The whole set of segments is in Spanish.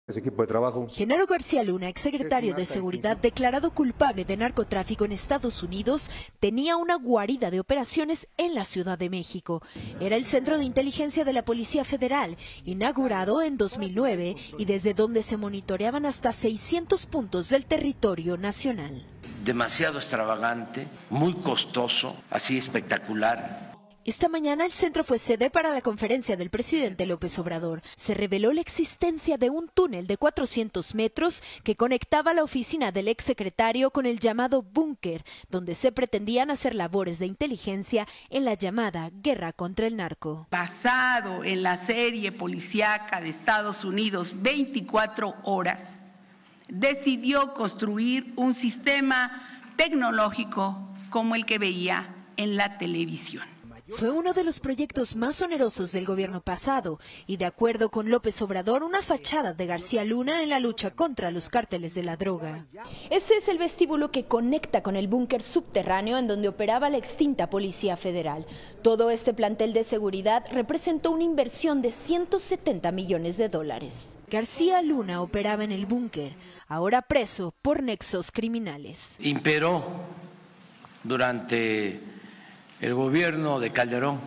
Ese equipo de trabajo. Genaro García Luna, exsecretario de Seguridad declarado culpable de narcotráfico en Estados Unidos, tenía una guarida de operaciones en la Ciudad de México. Era el centro de inteligencia de la Policía Federal, inaugurado en 2009 y desde donde se monitoreaban hasta 600 puntos del territorio nacional. Demasiado extravagante, muy costoso, así espectacular. Esta mañana el centro fue sede para la conferencia del presidente López Obrador. Se reveló la existencia de un túnel de 400 metros que conectaba la oficina del exsecretario con el llamado búnker, donde se pretendían hacer labores de inteligencia en la llamada guerra contra el narco. Basado en la serie policíaca de Estados Unidos 24 horas, decidió construir un sistema tecnológico como el que veía en la televisión. Fue uno de los proyectos más onerosos del gobierno pasado y, de acuerdo con López Obrador, una fachada de García Luna en la lucha contra los cárteles de la droga. Este es el vestíbulo que conecta con el búnker subterráneo en donde operaba la extinta Policía Federal. Todo este plantel de seguridad representó una inversión de 170 millones de dólares. García Luna operaba en el búnker, ahora preso por nexos criminales. Imperó durante el gobierno de Calderón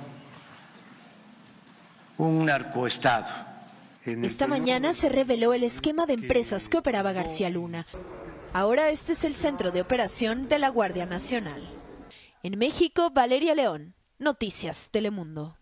un narcoestado. Esta mañana se reveló el esquema de empresas que operaba García Luna. Ahora este es el centro de operación de la Guardia Nacional. En México, Valeria León, Noticias Telemundo.